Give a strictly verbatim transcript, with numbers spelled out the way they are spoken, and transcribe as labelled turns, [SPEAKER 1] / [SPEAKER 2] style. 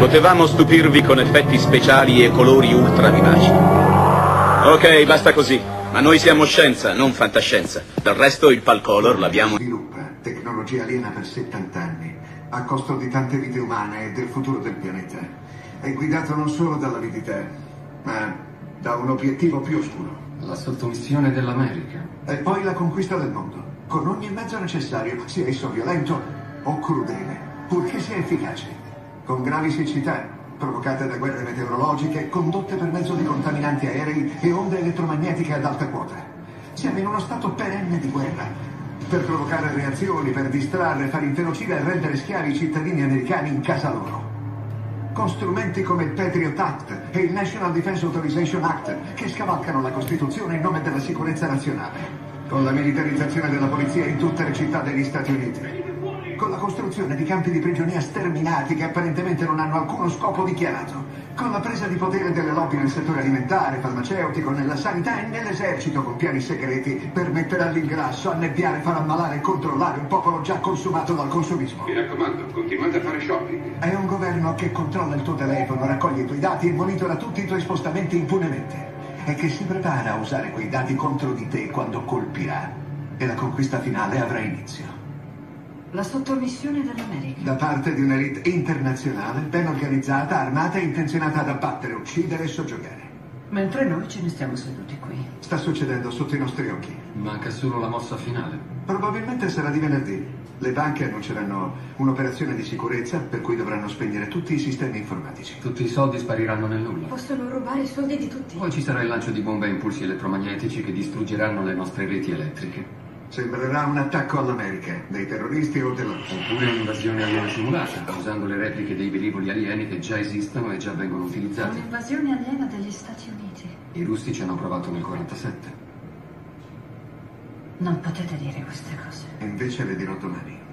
[SPEAKER 1] Potevamo stupirvi con effetti speciali e colori ultra vivaci. Ok, basta così. Ma noi siamo scienza, non fantascienza. Del resto il Palcolor l'abbiamo...
[SPEAKER 2] Sviluppa tecnologia aliena per settanta anni, a costo di tante vite umane e del futuro del pianeta. È guidato non solo dall'avidità, ma da un obiettivo più oscuro.
[SPEAKER 3] La sottomissione dell'America.
[SPEAKER 2] E poi la conquista del mondo, con ogni mezzo necessario, sia esso violento o crudele, purché sia efficace. Con gravi siccità, provocate da guerre meteorologiche, condotte per mezzo di contaminanti aerei e onde elettromagnetiche ad alta quota. Siamo in uno stato perenne di guerra, per provocare reazioni, per distrarre, far inferocire e rendere schiavi i cittadini americani in casa loro. Con strumenti come il Patriot Act e il National Defense Authorization Act, che scavalcano la Costituzione in nome della sicurezza nazionale. Con la militarizzazione della polizia in tutte le città degli Stati Uniti. Con la costruzione di campi di prigionia sterminati che apparentemente non hanno alcuno scopo dichiarato. Con la presa di potere delle lobby nel settore alimentare, farmaceutico, nella sanità e nell'esercito con piani segreti per mettere all'ingrasso, annebbiare, far ammalare e controllare un popolo già consumato dal consumismo.
[SPEAKER 4] Mi raccomando, continuate a fare shopping.
[SPEAKER 2] È un governo che controlla il tuo telefono, raccoglie i tuoi dati e monitora tutti i tuoi spostamenti impunemente. E che si prepara a usare quei dati contro di te quando colpirà. E la conquista finale avrà inizio.
[SPEAKER 5] La sottomissione dell'America.
[SPEAKER 2] Da parte di un'elite internazionale, ben organizzata, armata e intenzionata ad abbattere, uccidere e soggiogare.
[SPEAKER 5] Mentre noi ce ne stiamo seduti qui.
[SPEAKER 2] Sta succedendo sotto i nostri occhi.
[SPEAKER 3] Manca solo la mossa finale.
[SPEAKER 2] Probabilmente sarà di venerdì. Le banche annunceranno un'operazione di sicurezza per cui dovranno spegnere tutti i sistemi informatici.
[SPEAKER 3] Tutti i soldi spariranno nel nulla.
[SPEAKER 5] Possono rubare i soldi di tutti.
[SPEAKER 3] Poi ci sarà il lancio di bombe a impulsi elettromagnetici che distruggeranno le nostre reti elettriche.
[SPEAKER 2] Sembrerà un attacco all'America, dei terroristi o della Russia.
[SPEAKER 3] Oppure un'invasione aliena simulata, usando le repliche dei velivoli alieni che già esistono e già vengono utilizzati.
[SPEAKER 5] Un'invasione aliena degli Stati Uniti.
[SPEAKER 3] I russi ci hanno provato nel quarantasette.
[SPEAKER 5] Non potete dire queste cose.
[SPEAKER 2] E invece le dirò domani.